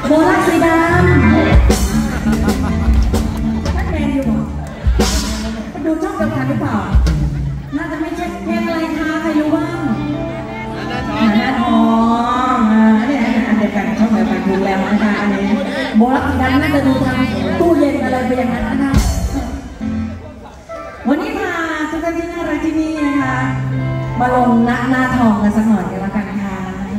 โบราณสีดำท่านแมนอยู่หรอดูช่องเดียวกันหรือเปล่าน่าจะไม่ใช่เพลงอะไรคะใครรู้บ้างหน้าทองเนี่ยอันเดียวกันช่องเดียวกันถูกแล้วนะคะอันนี้โบราณสีดำน่าจะดูทางตู้เย็นอะไรไปอย่างนั้นนะคะวันนี้มาทุกท่านที่น่ารักที่นี่นะคะมาลงหน้าทองกันสักหน่อยกันละกันค่ะ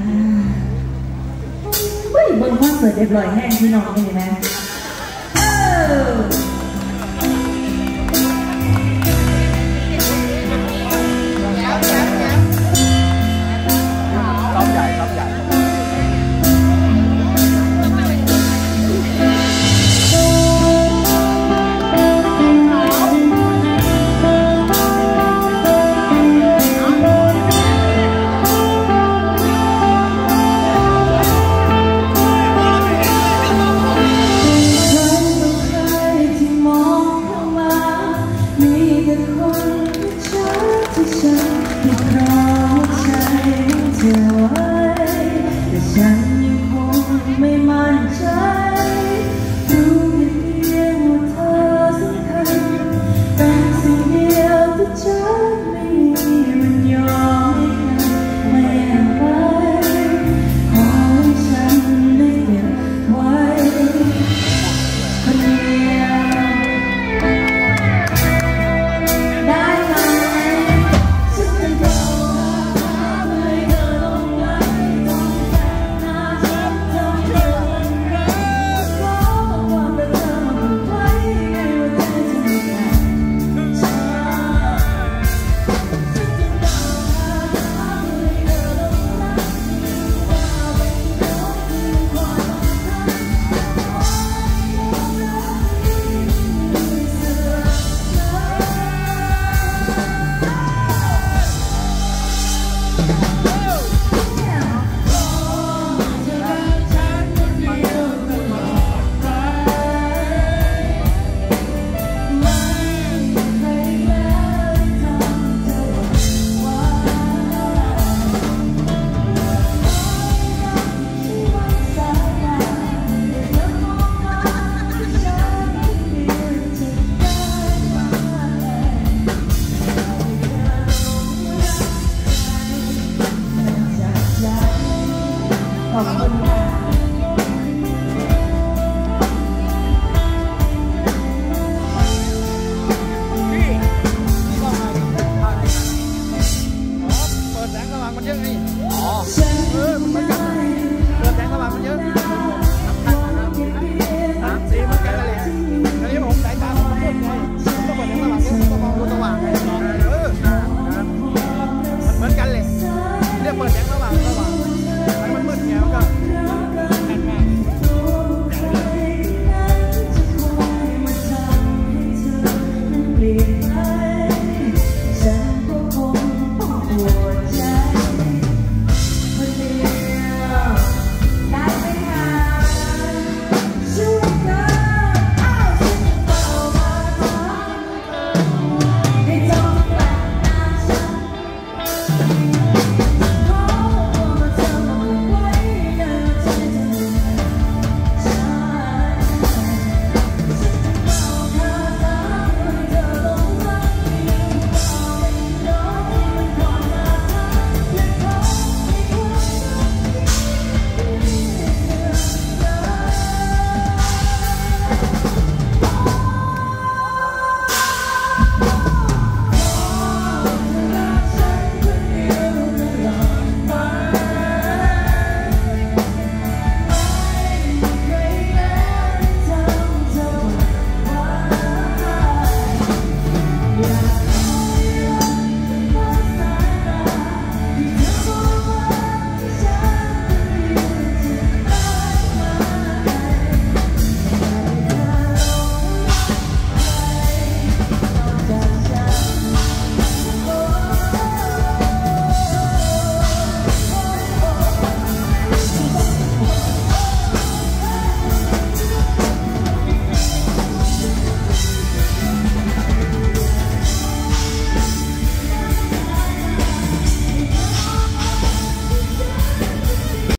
เฮ้ยบนคอนเสิร์ตเรียบร้อยแห้งพี่น้องเห็นไหมขอบคุณค่ะ